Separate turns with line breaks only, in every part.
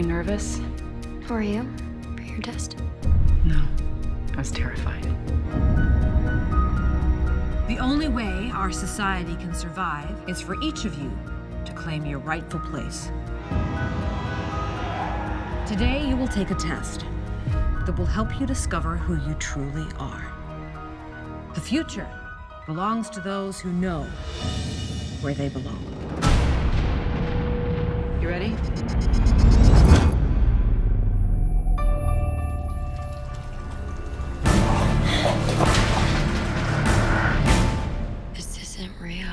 You nervous?
Who are you? For your test?
No. I was terrified.
The only way our society can survive is for each of you to claim your rightful place. Today, you will take a test that will help you discover who you truly are. The future belongs to those who know where they belong.
You ready?
This isn't real.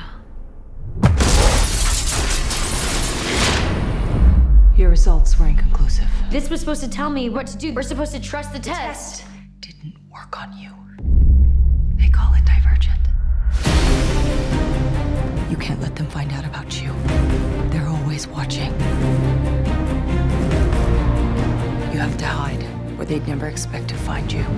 Your results were inconclusive.
This was supposed to tell me what to do. We're supposed to trust the test.
Didn't work on you. They call it Divergent. You can't let them find out about you. They're always watching. You have to hide where they'd never expect to find you.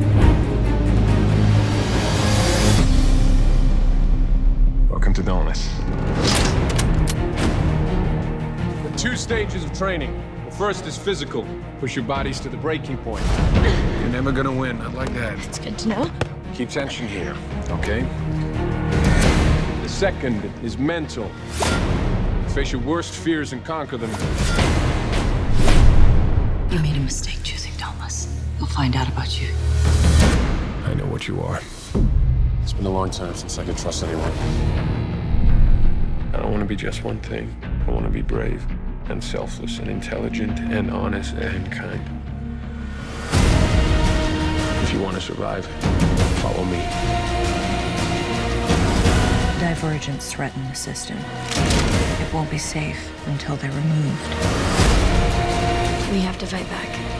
Welcome to Dauntless. The 2 stages of training. The first is physical. Push your bodies to the breaking point. You're never gonna win, not like that.
It's good to know.
Keep tension here, okay? The second is mental. Face your worst fears and conquer them.
You made a mistake choosing Dauntless. They'll find out about you.
I know what you are. It's been a long time since I could trust anyone. I don't want to be just one thing. I want to be brave and selfless and intelligent and honest and kind. If you want to survive, follow me.
Divergents threaten the system. It won't be safe until they're removed.
We have to fight back.